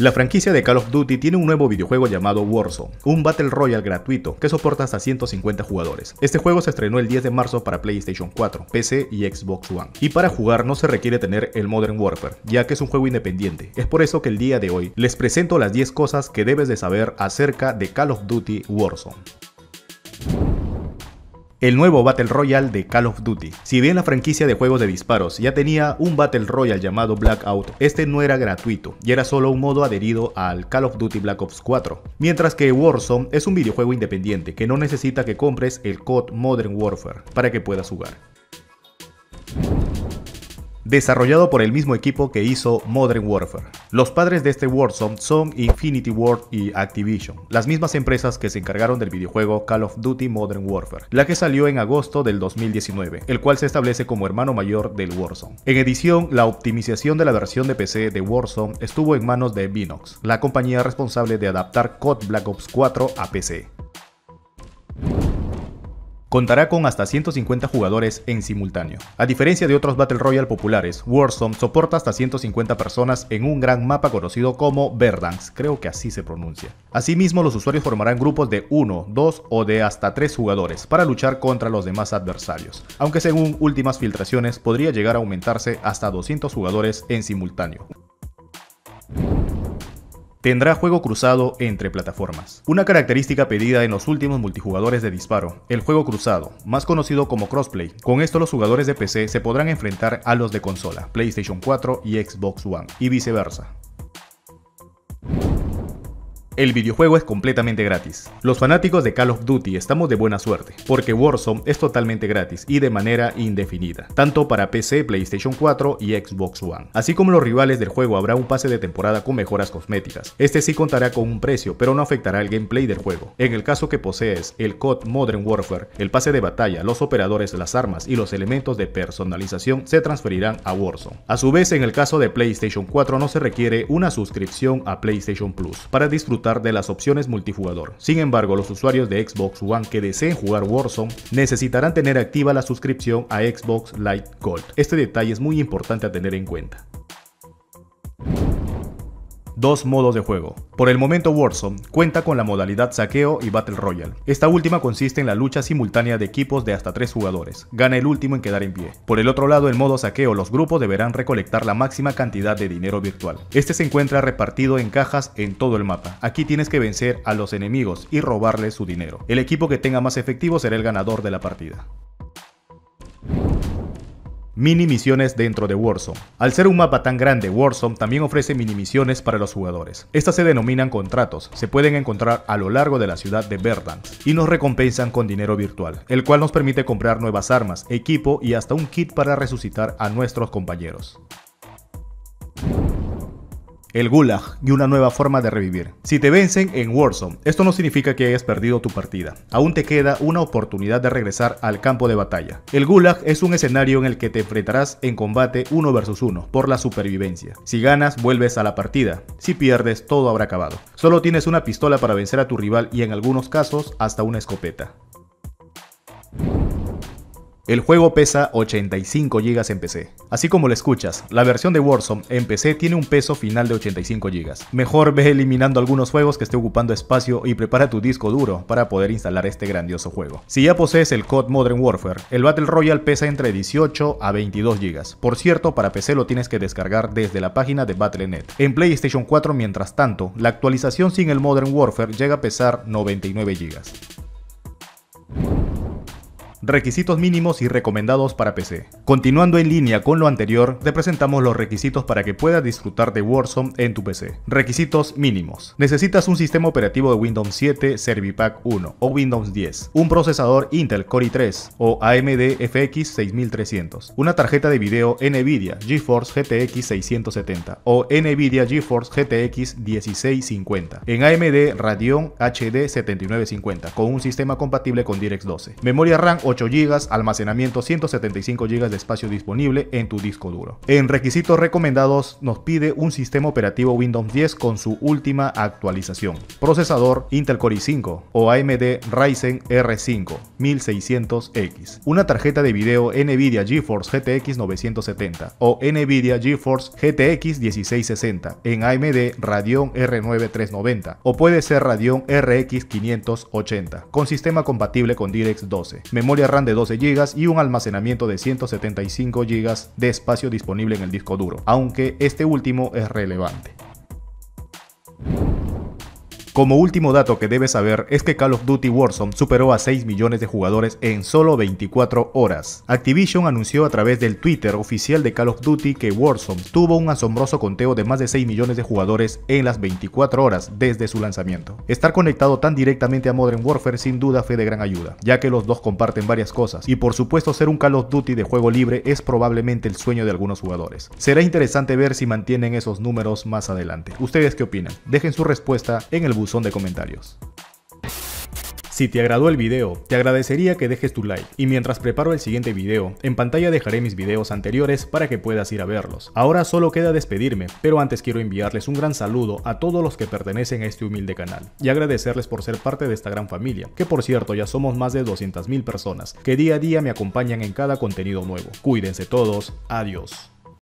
La franquicia de Call of Duty tiene un nuevo videojuego llamado Warzone, un Battle Royale gratuito que soporta hasta 150 jugadores. Este juego se estrenó el 10 de marzo para PlayStation 4, PC y Xbox One. Y para jugar no se requiere tener el Modern Warfare, ya que es un juego independiente. Es por eso que el día de hoy les presento las 10 cosas que debes de saber acerca de Call of Duty Warzone. El nuevo Battle Royale de Call of Duty. Si bien la franquicia de juegos de disparos ya tenía un Battle Royale llamado Blackout, este no era gratuito y era solo un modo adherido al Call of Duty Black Ops 4, mientras que Warzone es un videojuego independiente que no necesita que compres el COD Modern Warfare para que puedas jugar. Desarrollado por el mismo equipo que hizo Modern Warfare. Los padres de este Warzone son Infinity Ward y Activision, las mismas empresas que se encargaron del videojuego Call of Duty Modern Warfare, la que salió en agosto del 2019, el cual se establece como hermano mayor del Warzone. En edición, la optimización de la versión de PC de Warzone estuvo en manos de Binox, la compañía responsable de adaptar COD Black Ops 4 a PC. Contará con hasta 150 jugadores en simultáneo. A diferencia de otros Battle Royale populares, Warzone soporta hasta 150 personas en un gran mapa conocido como Verdansk, creo que así se pronuncia. Asimismo, los usuarios formarán grupos de 1, 2 o de hasta 3 jugadores para luchar contra los demás adversarios, aunque según últimas filtraciones podría llegar a aumentarse hasta 200 jugadores en simultáneo. Tendrá juego cruzado entre plataformas. Una característica pedida en los últimos multijugadores de disparo, el juego cruzado, más conocido como crossplay. Con esto los jugadores de PC se podrán enfrentar a los de consola, PlayStation 4 y Xbox One, y viceversa. El videojuego es completamente gratis. Los fanáticos de Call of Duty estamos de buena suerte, porque Warzone es totalmente gratis y de manera indefinida, tanto para PC, PlayStation 4 y Xbox One. Así como los rivales del juego, habrá un pase de temporada con mejoras cosméticas. Este sí contará con un precio, pero no afectará el gameplay del juego. En el caso que posees el COD Modern Warfare, el pase de batalla, los operadores, las armas y los elementos de personalización se transferirán a Warzone. A su vez, en el caso de PlayStation 4 no se requiere una suscripción a PlayStation Plus para disfrutar de las opciones multijugador. Sin embargo, los usuarios de Xbox One que deseen jugar Warzone necesitarán tener activa la suscripción a Xbox Live Gold. Este detalle es muy importante a tener en cuenta. Dos modos de juego. Por el momento Warzone cuenta con la modalidad saqueo y Battle Royale. Esta última consiste en la lucha simultánea de equipos de hasta 3 jugadores. Gana el último en quedar en pie. Por el otro lado, en modo saqueo, los grupos deberán recolectar la máxima cantidad de dinero virtual. Este se encuentra repartido en cajas en todo el mapa. Aquí tienes que vencer a los enemigos y robarles su dinero. El equipo que tenga más efectivos será el ganador de la partida. Mini misiones dentro de Warzone. Al ser un mapa tan grande, Warzone también ofrece mini misiones para los jugadores. Estas se denominan contratos, se pueden encontrar a lo largo de la ciudad de Verdansk y nos recompensan con dinero virtual, el cual nos permite comprar nuevas armas, equipo y hasta un kit para resucitar a nuestros compañeros. El Gulag y una nueva forma de revivir. Si te vencen en Warzone, esto no significa que hayas perdido tu partida. Aún te queda una oportunidad de regresar al campo de batalla. El Gulag es un escenario en el que te enfrentarás en combate 1 versus 1 por la supervivencia. Si ganas, vuelves a la partida. Si pierdes, todo habrá acabado. Solo tienes una pistola para vencer a tu rival y en algunos casos hasta una escopeta. El juego pesa 85 GB en PC. Así como lo escuchas, la versión de Warzone en PC tiene un peso final de 85 GB. Mejor ve eliminando algunos juegos que esté ocupando espacio y prepara tu disco duro para poder instalar este grandioso juego. Si ya posees el COD Modern Warfare, el Battle Royale pesa entre 18 a 22 GB. Por cierto, para PC lo tienes que descargar desde la página de Battle.net. En PlayStation 4, mientras tanto, la actualización sin el Modern Warfare llega a pesar 99 GB. Requisitos mínimos y recomendados para PC. Continuando en línea con lo anterior, te presentamos los requisitos para que puedas disfrutar de Warzone en tu PC. Requisitos mínimos. Necesitas un sistema operativo de Windows 7 Servipack 1 o Windows 10, un procesador Intel Core i3 o AMD FX 6300, una tarjeta de video NVIDIA GeForce GTX 670 o NVIDIA GeForce GTX 1650, en AMD Radeon HD 7950 con un sistema compatible con DirectX 12, memoria RAM 8 GB, almacenamiento 175 GB de espacio disponible en tu disco duro. En requisitos recomendados nos pide un sistema operativo Windows 10 con su última actualización, procesador Intel Core i5 o AMD Ryzen R5 1600X, una tarjeta de video Nvidia GeForce GTX 970 o Nvidia GeForce GTX 1660 en AMD Radeon R9 390 o puede ser Radeon RX 580 con sistema compatible con DirectX 12, memoria RAM de 12 GB y un almacenamiento de 175 GB de espacio disponible en el disco duro, aunque este último es relevante. Como último dato que debes saber es que Call of Duty Warzone superó a 6 millones de jugadores en solo 24 horas. Activision anunció a través del Twitter oficial de Call of Duty que Warzone tuvo un asombroso conteo de más de 6 millones de jugadores en las 24 horas desde su lanzamiento. Estar conectado tan directamente a Modern Warfare sin duda fue de gran ayuda, ya que los dos comparten varias cosas y por supuesto ser un Call of Duty de juego libre es probablemente el sueño de algunos jugadores. Será interesante ver si mantienen esos números más adelante. ¿Ustedes qué opinan? Dejen su respuesta en el buzón de comentarios. Si te agradó el video, te agradecería que dejes tu like, y mientras preparo el siguiente video, en pantalla dejaré mis videos anteriores para que puedas ir a verlos. Ahora solo queda despedirme, pero antes quiero enviarles un gran saludo a todos los que pertenecen a este humilde canal, y agradecerles por ser parte de esta gran familia, que por cierto ya somos más de 200.000 personas, que día a día me acompañan en cada contenido nuevo. Cuídense todos, adiós.